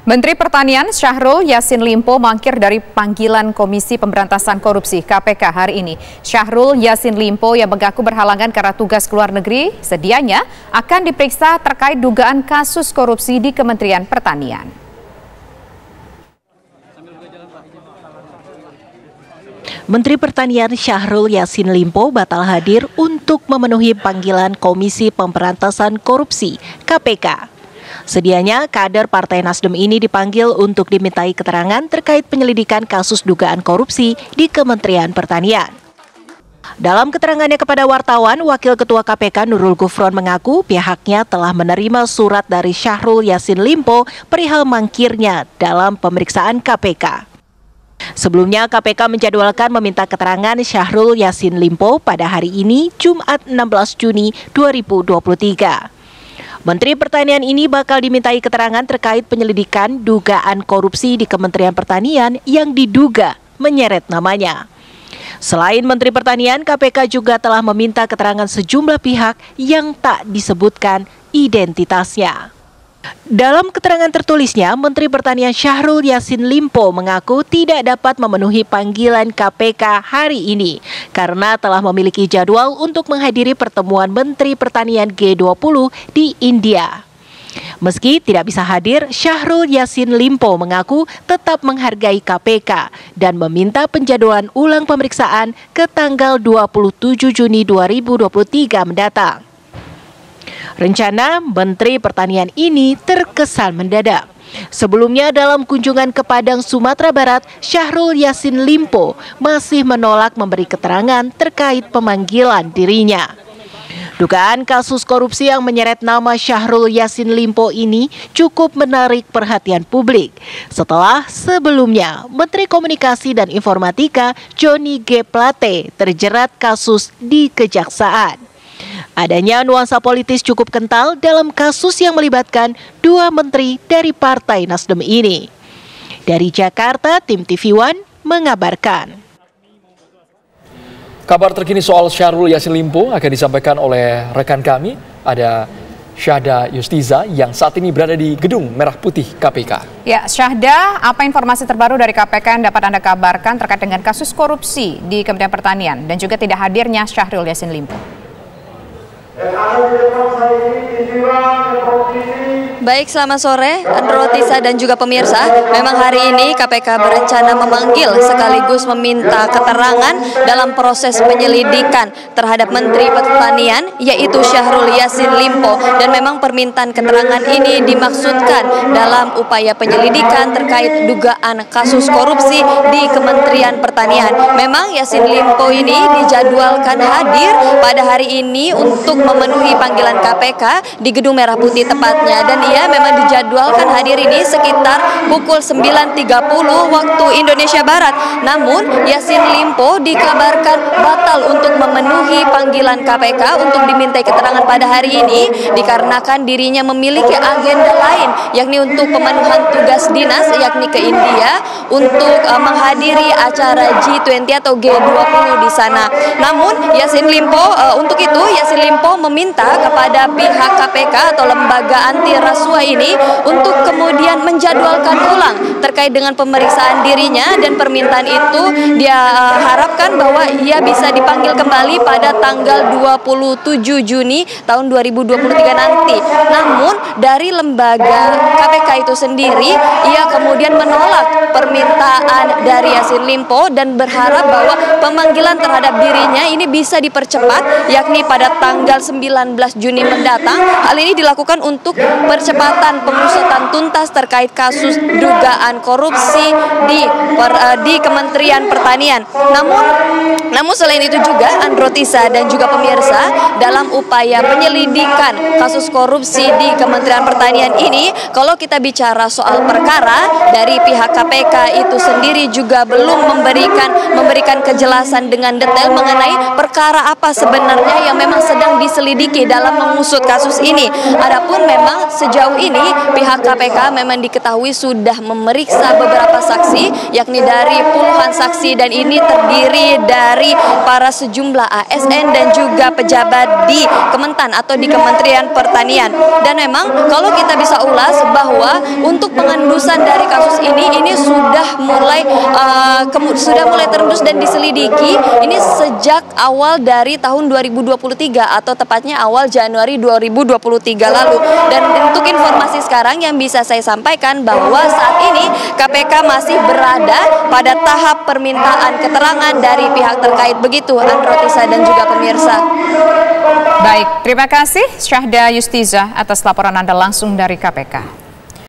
Menteri Pertanian Syahrul Yassin Limpo mangkir dari panggilan Komisi Pemberantasan Korupsi (KPK) hari ini. Syahrul Yassin Limpo yang mengaku berhalangan karena tugas ke luar negeri sedianya akan diperiksa terkait dugaan kasus korupsi di Kementerian Pertanian. Menteri Pertanian Syahrul Yassin Limpo batal hadir untuk memenuhi panggilan Komisi Pemberantasan Korupsi (KPK). Sedianya kader Partai Nasdem ini dipanggil untuk dimintai keterangan terkait penyelidikan kasus dugaan korupsi di Kementerian Pertanian. Dalam keterangannya kepada wartawan, Wakil Ketua KPK Nurul Gufron mengaku pihaknya telah menerima surat dari Syahrul Yassin Limpo perihal mangkirnya dalam pemeriksaan KPK. Sebelumnya, KPK menjadwalkan meminta keterangan Syahrul Yassin Limpo pada hari ini, Jumat 16 Juni 2023. Menteri Pertanian ini bakal dimintai keterangan terkait penyelidikan dugaan korupsi di Kementerian Pertanian yang diduga menyeret namanya. Selain Menteri Pertanian, KPK juga telah meminta keterangan sejumlah pihak yang tak disebutkan identitasnya. Dalam keterangan tertulisnya, Menteri Pertanian Syahrul Yassin Limpo mengaku tidak dapat memenuhi panggilan KPK hari ini karena telah memiliki jadwal untuk menghadiri pertemuan Menteri Pertanian G20 di India. Meski tidak bisa hadir, Syahrul Yassin Limpo mengaku tetap menghargai KPK dan meminta penjadwalan ulang pemeriksaan ke tanggal 27 Juni 2023 mendatang. Rencana Menteri Pertanian ini terkesan mendadak. Sebelumnya dalam kunjungan ke Padang, Sumatera Barat, Syahrul Yassin Limpo masih menolak memberi keterangan terkait pemanggilan dirinya. Dugaan kasus korupsi yang menyeret nama Syahrul Yassin Limpo ini cukup menarik perhatian publik setelah sebelumnya Menteri Komunikasi dan Informatika Johnny G. Plate terjerat kasus di Kejaksaan. Adanya nuansa politis cukup kental dalam kasus yang melibatkan dua menteri dari Partai Nasdem ini. Dari Jakarta, tim TV One mengabarkan. Kabar terkini soal Syahrul Yassin Limpo akan disampaikan oleh rekan kami. Ada Syahda Yustiza yang saat ini berada di Gedung Merah Putih KPK. Ya, Syahda, apa informasi terbaru dari KPK yang dapat Anda kabarkan terkait dengan kasus korupsi di Kementerian Pertanian dan juga tidak hadirnya Syahrul Yassin Limpo? Baik, selamat sore Andro, Tisa dan juga pemirsa. Memang hari ini KPK berencana memanggil sekaligus meminta keterangan dalam proses penyelidikan terhadap Menteri Pertanian yaitu Syahrul Yassin Limpo. Dan memang permintaan keterangan ini dimaksudkan dalam upaya penyelidikan terkait dugaan kasus korupsi di Kementerian Pertanian. Memang Yassin Limpo ini dijadwalkan hadir pada hari ini untuk memenuhi panggilan KPK di Gedung Merah Putih tepatnya, dan ia memang dijadwalkan hadir ini sekitar pukul 9.30 waktu Indonesia Barat. Namun Yassin Limpo dikabarkan batal untuk memenuhi panggilan KPK untuk dimintai keterangan pada hari ini dikarenakan dirinya memiliki agenda lain, yakni untuk pemenuhan tugas dinas yakni ke India untuk menghadiri acara G20 atau G20 di sana. Namun Yassin Limpo untuk itu Yassin Limpo meminta kepada pihak KPK atau lembaga anti rasuah ini untuk kemudian menjadwalkan ulang terkait dengan pemeriksaan dirinya, dan permintaan itu dia harapkan bahwa ia bisa dipanggil kembali pada tanggal 27 Juni tahun 2023 nanti. Namun dari lembaga KPK itu sendiri ia kemudian menolak permintaan dari Yassin Limpo dan berharap bahwa pemanggilan terhadap dirinya ini bisa dipercepat yakni pada tanggal 19 Juni mendatang. Hal ini dilakukan untuk percepatan pengusutan tuntas terkait kasus dugaan korupsi di Kementerian Pertanian. Namun selain itu juga Andro, Tisa dan juga pemirsa, dalam upaya penyelidikan kasus korupsi di Kementerian Pertanian ini, kalau kita bicara soal perkara dari pihak KPK itu sendiri juga belum memberikan kejelasan dengan detail mengenai perkara apa sebenarnya yang memang sedang diselidiki dalam mengusut kasus ini. Adapun memang sejauh ini pihak KPK memang diketahui sudah memeriksa beberapa saksi, yakni dari puluhan saksi, dan ini terdiri dari para sejumlah ASN dan juga pejabat di Kementan atau di Kementerian Pertanian. Dan memang kalau kita bisa ulas bahwa untuk pengendusan dari kasus ini sudah mulai terendus dan diselidiki ini sejak awal dari tahun 2023 atau tepatnya awal Januari 2023 lalu. Dan untuk informasi sekarang yang bisa saya sampaikan bahwa saat ini KPK masih berada pada tahap permintaan keterangan dari pihak terkait. Begitu Androtisa dan juga pemirsa. Baik, terima kasih Syahda Yustiza atas laporan Anda langsung dari KPK.